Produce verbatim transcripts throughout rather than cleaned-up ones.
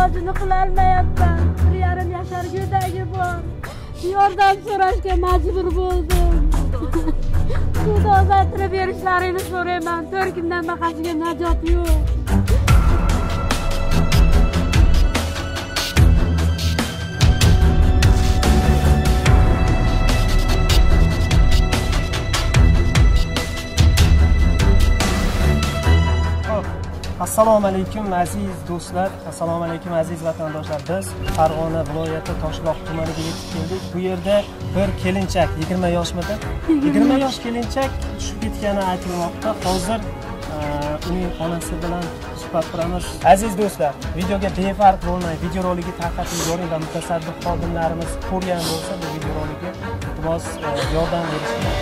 ilojini qilolmayapman. Bir yarim yashar go'dagi bor. Yordam so'rashga majbur bo'ldim. Sud ozodini berishlarini so'rayman. to'rt kundan baqasiga najot yo'q. Assalomu alaykum aziz do'stlar, assalomu alaykum aziz vatandoshlar. Biz Farg'ona viloyati Toshloq tumaniga yetib keldik. Bu yerda bir kelinchak, yigirma yoshmidi? yigirma yosh kelinchak tushib ketgani aytilmoqda. Hozir uning onasi bilan suhbat quramiz. Aziz do'stlar, videoga befarq bo'lmang, videorolikni tarqatib yuboring va mutasaddi xodimlarimiz ko'rgan bo'lsa bu videorolikka iltimos yordam berishinglar.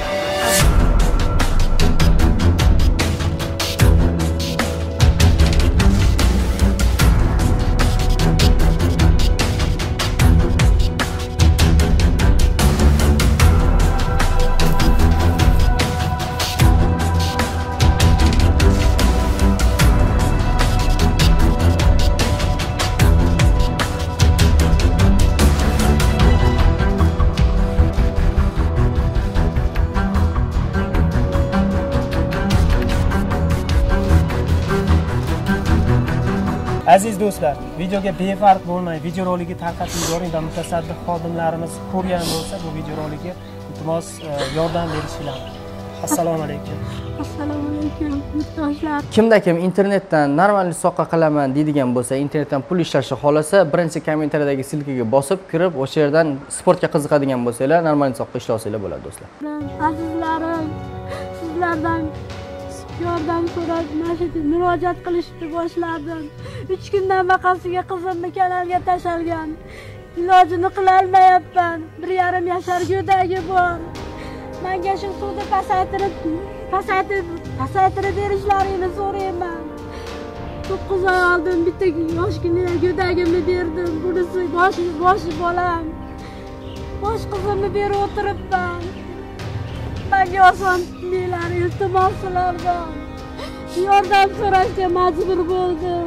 Aziz do'stlar, videoga befarq bo'lmang, videorolikni tarqatib yuboring va mutasaddi xodimlarimiz ko'rgan bo'lsa bu videorolikka iltimos yordam berishinglar. Assalomu alaykum. Assalomu alaykum yurtdoshlar. Kimda kim internetdan normal soqqa qilaman deydigan bo'lsa, internetdan pul ishlashni xolasa, birinchi kommentariyadagi silkaga bosib kirib, o'sha yerdan sportga qiziqadigan bo'lsanglar, normal soqqa ishlasanglar bo'ladi do'stlar. Azizlarim, sizlardan yordam so'rab murojaat qilishni boshladim. uch kundan baqasiga qizimni kanalga tashalgan. Ilojini qilolmayapman. bir yarim yashar go'dagi bor. Menga shu suvni pasaytirib, pasaytirib, pasaytirib berishlarini so'rayman. to'qqiz oy oldin bitta yoshgina go'dagimni berdim. Bunisi boshi boshi bolam. Bosh qizimni berib o'tiribman. Menga oson tutmanglar, iltimos sizlardan. Yordam so'rashga majbur bo'ldim.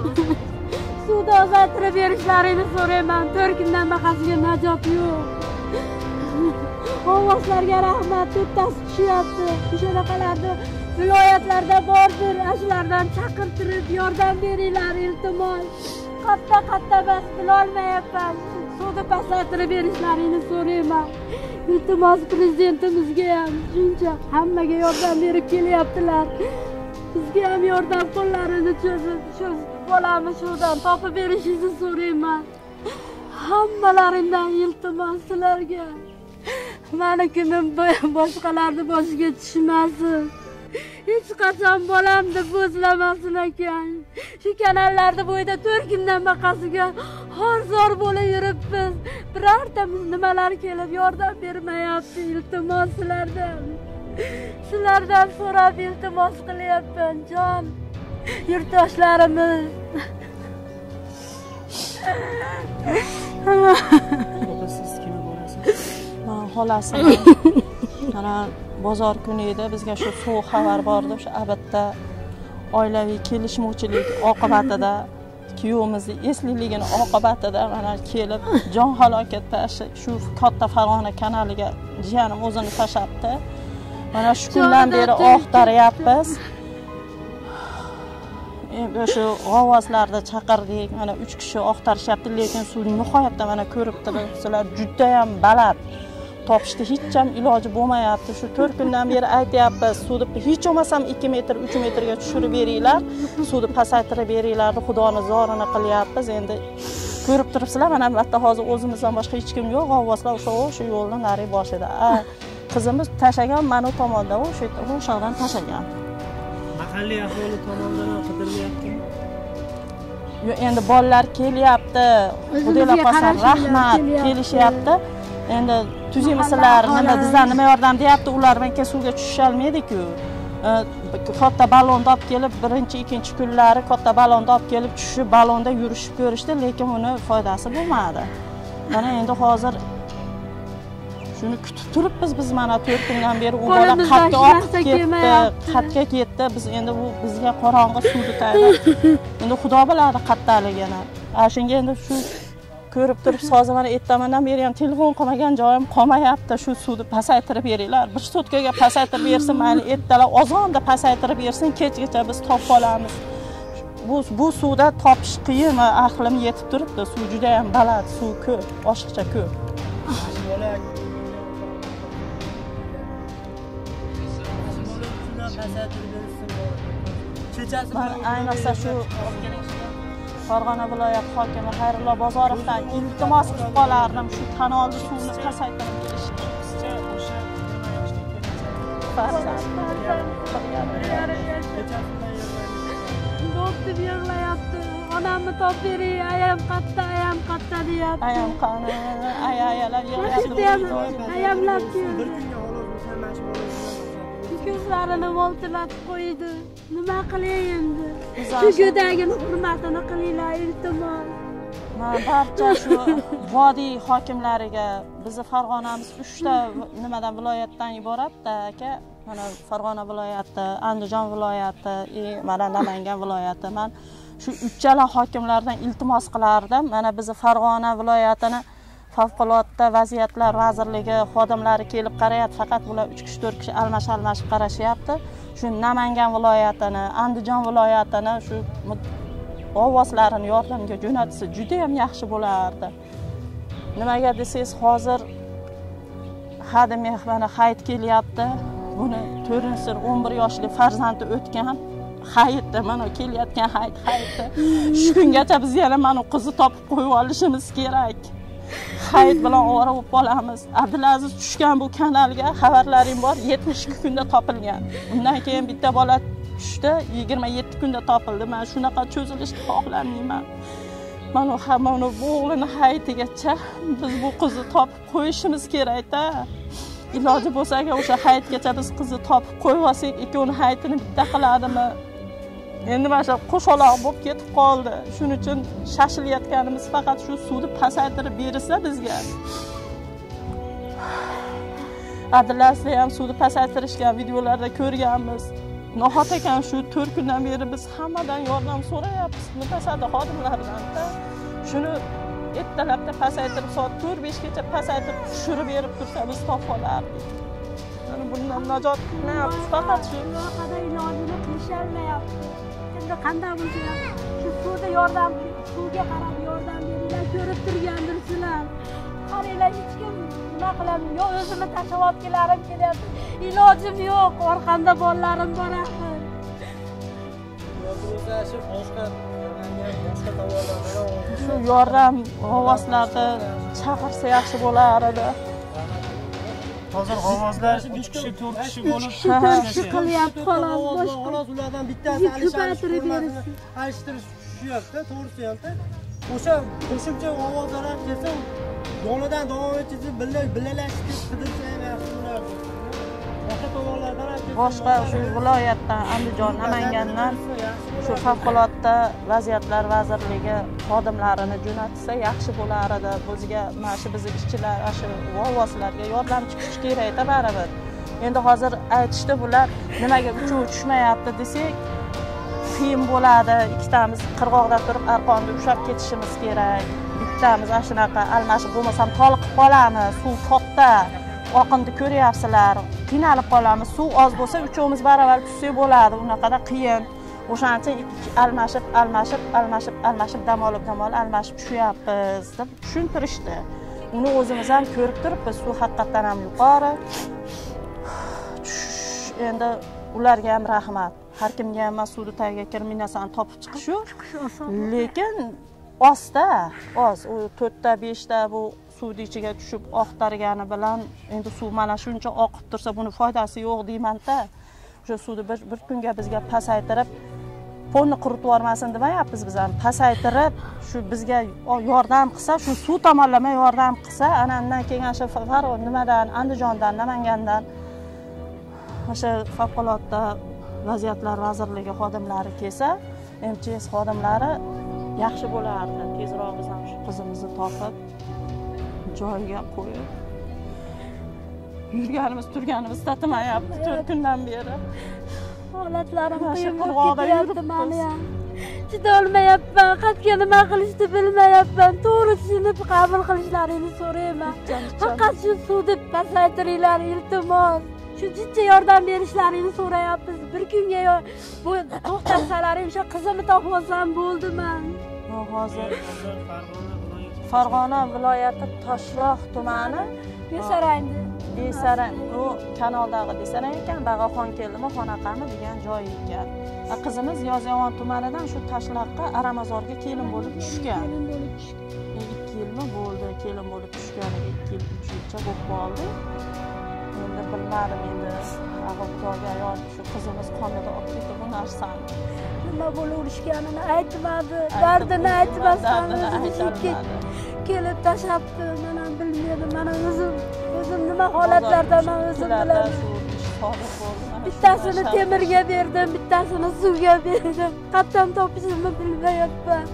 Sud ozodini berishlarini so'rayman. to'rt kundan baqasiga najot yo'q. Ovozlarga rahmat, to'ttasi tushyapti. Shunaqalarda viloyatlarda bordir, shulardan chaqirtirib yordam beringlar, iltimos. Qatta qatta bas bilolmayapman. Sudni pasaytirib berishlarini so'rayman. Iltimos prezidentimizga ham shuncha hammaga yordam berib kelyaptilar. Bizga ham yordam qo'llarini cho'zib, shu bolamni suvdan topib berishingizni so'rayman. Hammalaringdan iltimos sizlarga. Menikini boshqalarning boshiga tushmasin. Hech qachon bolamni bo'zlamasin ekan. Shu kanallarda bo'yida to'rt kundan baqasiga hor-zor bo'lib yuribmiz. Birortamiz nimalar kelib yordam bermayapti, iltimos sizlardan. Sizlardan so'rab iltimos qilyapman, jon yurtdoshlarimiz. Siz kim bo'lasiz? Men xolasiman. Mana bozor kuni edi, bizga shu so'q xabar bordi. Shu albatta oilaviy kelishmovchilik oqibatida kuyovimizni esliligini oqibatida mana kelib jon halokatda shu katta Farg'ona kanaliga jiyanim o'zini tashlabdi. Mana shu kundan beri oqtaryapmiz. O'sha g'avvoslarda chaqirdik. Mana uch kishi oqtarishyapti, lekin suv nihoyatda mana ko'rib turibsizlar, juda ham baland. Topishda hech ham iloji bo'lmayapti. Shu to'rt kundan beri aytyapmiz, suvni hech bo'lmasam ikki metr, uch metrga tushirib beringlar, suvni pasaytirib beringlar, Xudoni zorini qilyapmiz. Endi ko'rib turibsizlar, mana albatta hozir o'zimizdan boshqa hech kim yo'q. G'avvoslar o'sha o'sha yo'lni nari boshida. Qizimiz tashagan, mana bu tomonda o'sha o'shadan tashagan. Mahalliy aholi tomonidan qidirilyaptimi? Yo, endi bolalar kelyapti. Xudolar qolsin, rahmat, kelishyapti. Endi tuzimsizlar, nima bizdan nima yordam deyapti, ular menga suvga tusha olmaydi-ku. Katta ballonni olib kelib, birinchi, ikkinchi kunlari katta ballonni olib kelib tushib, ballonda yurishib ko'rishdi, lekin uni foydasi bo'lmadi. Mana endi hozir shuni kutib turibmiz biz, mana to'rt kundan beri u bola qatga oqib ketdi, qatga ketdi. Biz endi bu bizga qorong'i suvni tayyor. Endi Xudo biladi qattaligini. Shunga endi shu ko'rib turibsiz, hozir mana ertamandan beri ham telefon qilmagan joyim qolmayapti. Shu suvni pasaytirib beringlar. Bir sutkaga pasaytirib bersin, mayli ertalab ozonda pasaytirib bersin, kechgacha biz topib olamiz. Bu bu suvda topish qiyin, aqlim yetib turibdi. Suv juda ham baland, suv ko'p, oshiqcha ko'p. Ayniqsa shu Farg'ona viloyat hokimi Xayrullo Bozorovdan iltimos qilib qolardim, shu kanalni suvni pasaytirib berishga. Doktor yig'layapti. Onamni topib bering, ayam qatta, ayam qatta deyapti. Ayam qani, ayayalab yig'layapti. Ayamlab keldi. Ko'zlarini voltilatib qo'ydi. Nima qilay endi? Shu go'dagini hurmatini qilinglar, iltimos. Men barcha shu vodiy hokimlariga, bizni Farg'onamiz uchta nimadan viloyatdan iborat-da, aka. Mana Farg'ona viloyati, Andijon viloyati, mana Namangan viloyati. Men shu uchala hokimlardan iltimos qilardim. Mana bizni Farg'ona viloyatini Favqulodda vaziyatlar vazirligi xodimlari kelib qarayapti, faqat bular uch kishi to'rt kishi almash-almashib qarashyapti. Shu Namangan viloyatini, Andijon viloyatini shu ovozlarini yordamga jo'natsa juda ham yaxshi bo'lardi. Nimaga desangiz, hozir hadi mehmoni hayit kelyapti. Buni to'rtinchi o'n bir yoshli farzandi o'tgan. Hayitda mana kelayotgan hayit hayitda. Shu kungacha biz yana mana qizni topib qo'yib olishimiz kerak. Hayit bilan ovora bo'lib qolamiz. Abdulaziz tushgan bu kanalga xabarlaring bor, yetmish ikki kunda topilgan. Undan keyin bitta bola tushdi, yigirma yetti kunda topildi. Men shunaqa cho'zilishni xohlamayman. Mana hammani bu o'g'lini hayitigacha biz bu qizni topib qo'yishimiz kerak-da. Iloji bo'lsa agar o'sha hayitgacha biz qizni topib qo'yib olsak, ikkovini hayitini bitta qiladimi? Endi mana shu qo'shaloq bo'lib ketib qoldi. Shuning uchun shashilayotganimiz faqat shu suvni pasaytirib bersa bizga. Adilasi ham suvni pasaytirishgan videolarda ko'rganmiz. Nohot ekan, shu to'rt kundan beri biz hammadan yordam so'rayapmiz. Mutasaddi xodimlardan-da. Shuni ertalabda pasaytirib soat to'rt beshgacha pasaytirib tushirib berib tursa biz topib olardik. Mana bundan najot qilyapmiz, faqat shu qanday ilojini qilisholmayapti. Endi qanday bo'lsa, shu suvda yordam, suvga qarab yordam beringlar, ko'rib turgandirsizlar. Qaranglar, hech kim nima qiladi? Yo o'zimni tashlab olib kelarim kelyapti. Ilojim yo'q, orqamda bolalarim bor axir. Bo'lsa shu boshqa boshqa tomonlardan shu yordam ovozlarda chaqirsa yaxshi bo'lar edi. Hozir ovozlar uch kishi to'rt kishi bo'lib ishlashi qilyapti xolos. Xolos ulardan bittasi ko'paytirib bersin. Alishtirish tushyapti, to'g'risi ham. O'sha qo'shimcha ovozlar ham kelsa, yonidan davom etishni billalashib qidirsa ham yaxshi bo'lardi. Boshqa tomonlardan ham boshqa shu viloyatdan, Andijon, Namangandan shu favqulodda vaziyatlar vazirligi xodimlarini jo'natsa yaxshi bo'lar edi. Bizga mana shu bizning ishchilar, shu ovozlarga yordam chiqish kerak-da baribir. Endi hozir aytishdi bular nimaga uchuv tushmayapti desak, qiyin bo'ladi. Ikkitamiz qirg'oqda turib arqonni ushlab ketishimiz kerak. Bittamiz ana shunaqa almashib bo'lmasam toliqib qolamiz. Suv katta, oqinni ko'ryapsizlar. Qiynalib qolamiz. Suv oz bo'lsa uchovimiz baravar tushsak bo'ladi. Unaqada qiyin. O'shancha almashib, almashib, almashib, almashib dam olib, dam olib almashib tushyapmiz deb tushuntirishdi. Uni o'zimiz ham ko'rib turibmiz. Suv haqiqatan ham yuqori. Endi ularga ham rahmat. Har kimga ham suvni tagiga kirib narsani topib chiqish-u. Lekin ozda, oz, u to'rtta beshta bu suvni ichiga tushib oqtargani bilan endi suv mana shuncha oqib tursa buni foydasi yo'q deyman-da. O'sha suvni bir, bir kunga bizga pasaytirib, ponni quritib yormasin demayapmiz biz ham. Pasaytirib, shu bizga yordam qilsa, shu suv tomonlama yordam qilsa, ana undan keyin o'sha Farg'ona nimadan, Andijondan, Namangandan o'sha favqulodda vaziyatlar vazirligi xodimlari kelsa, M Ch S xodimlari yaxshi bo'lardi. Tezroq biz ham shu qizimizni topib joyiga qo'yib yurganimiz turganimiz tatimayapti to'rt kundan beri. Holatlarim qiyin bo'lib ketyapti meni ham. chidolmayapman. Qatga nima qilishni bilmayapman. To'g'risini qabul qilishlarini so'rayman. Faqat shu suvni pasaytiringlar, iltimos. Shu jicha yordam berishlarini so'rayapmiz. Bir kunga bu to'xtatsalaring, o'sha qizimni topib olsam bo'ldi men. Hozir Farg'ona viloyati Toshloq tumani Besarangda. Besarang, bu kanaldagi Besarang ekan, Bag'axon keldimi, Xonaqami degan joy ekan. Qizimiz Yozyovon tumanidan shu Toshloqqa Aramazorga kelin bo'lib tushgan. ikki yilmi bo'ldi kelin bo'lib tushganiga, ikki yil, uch yilcha bo'lib qoldi. Endi bilmadim, endi Xudoga ayol shu qizimiz qonida olib ketdi bu narsani. Nima bo'lib urishganini aytmadi, dardini aytmasdan kelib tashlabdi. Men ham bilmadim, mana o'zim o'zim nima holatlarda men o'zim bilaman. Bittasini temirga berdim, bittasini suvga berdim. Qatdan topishimni bilmayapman.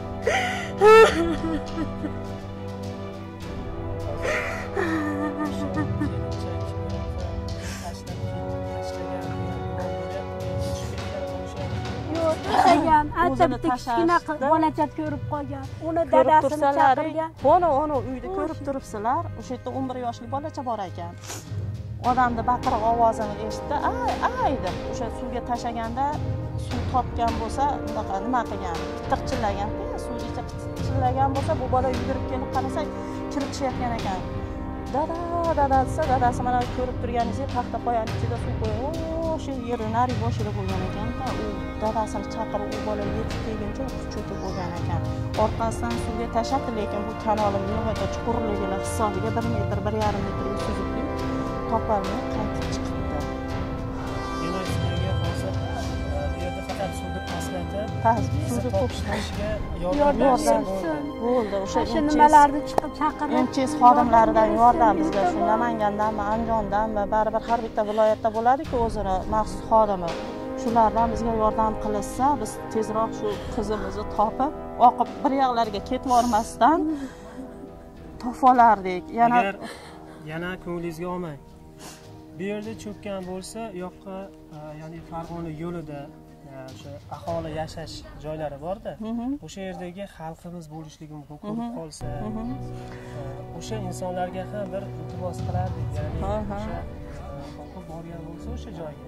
Tashlagan, aytib kichkina bolachak ko'rib qolgan. Uni dadasini chaqirgan. Buni uni uyda ko'rib turibsizlar. O'sha yerda o'n bir yoshli bolacha bor ekan. Odamni baqiriq ovozini eshitdi, ay ay deb o'sha suvga tashlaganda suv topgan bo'lsa, unaqa nima qilgan? Tiqchillagan-da, suv ichida tiqchillagan bo'lsa, bu bola yugurib kelib qarasa, kirib tushayotgan ekan. Dada, dada desa, dadasi mana ko'rib turganingizdek taxta qo'yani ichida suv qo'yib, o'sha yer nari boshida bo'lgan ekan-da, u dadasini chaqirib, u bola yetib kelguncha cho'kib bo'lgan ekan. Orqasidan suvga tashladi, lekin bu kanalning nihoyatda chuqurligini hisobiga bir metr, bir yarim metrga suzib topolmay qaytib chiqibdi. Demak, sizlarga hozir bu yerda faqat suvni pastlatib, suvni to'xtatishga yordam bersin. Bo'ldi. O'sha shu nimalarni chiqib chaqirib, M C S xodimlaridan yordam bizga shu Namangandanmi, Andijondanmi, baribir har bitta viloyatda bo'ladi-ku o'zini maxsus xodimi. Shulardan bizga yordam qilsa, biz tezroq shu qizimizni topib, oqib bir yoqlarga ketib olmasdan topib olardik. Yana yana ko'nglingizga olmang. Bu yerda cho'kkan bo'lsa, u yoqqa, ya'ni Farg'ona yo'lida o'sha aholi yashash joylari bor-da. O'sha yerdagi xalqimiz bo'lishligi mumkin ko'rib qolsa, o'sha insonlarga ham bir iltimos qilardik, ya'ni o'sha qo'rqib borgan bo'lsa o'sha joyga.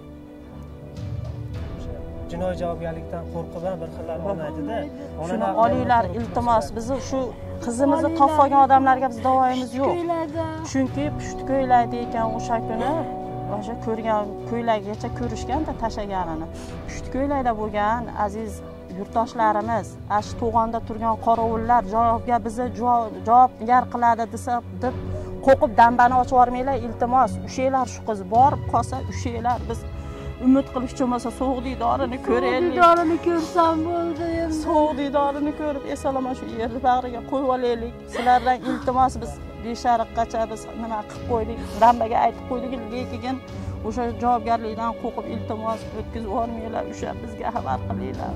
O'sha jinoiy javobgarlikdan qo'rqib ham bir xillar olmaydi-da. Shuni olinglar, iltimos, bizni shu qizimizni topib olgan odamlarga biz davoyimiz yo'q. Chunki pushti ko'ylakda ekan o'sha kuni, o'sha ko'rgan ko'ylakgacha ko'rishganda tashlaganini. Pushti ko'ylakda bo'lgan aziz yurtdoshlarimiz, ash to'g'onda turgan qorovullar javobga bizni javobgar qiladi desa, deb qo'rqib dambani ochib yormanglar, iltimos. O'shalar shu qiz borib qolsa, o'shalar biz umid qilib cho'masa sovuq didorini ko'raylik. Didorini ko'rsam bo'ldi endi. Sovuq didorini ko'rib, esalama shu yerni bag'riga qo'yib olaylik. Sizlardan iltimos, biz beshariqqacha biz nima qilib qo'ydik, dambaga aytib qo'ydik, lekin o'sha javobgarlikdan qo'rqib iltimos o'tkazib yormanglar, o'sha bizga xabar qilinglar.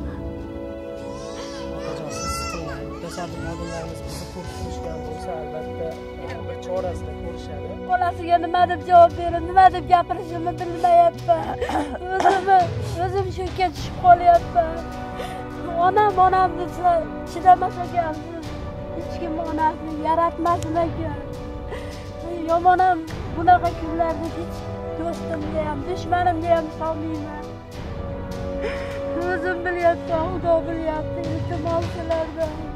Tashabbus xodimlarimiz bizni ko'rishgan bo'lsa, albatta bir chorasini ko'rishadi. Bolasiga nima deb javob berib, nima deb gapirishimni bilmayapman. O'zimni o'zim shunga tushib qolyapman. Onam onam desa chidamas ekansiz. Hech kim onasini yaratmasin ekan. Yomon ham bunaqa kunlarda hech do'stimga ham, dushmanimga ham solmayman. O'zim bilyapman, Xudo bilyapti, iltimos sizlardan.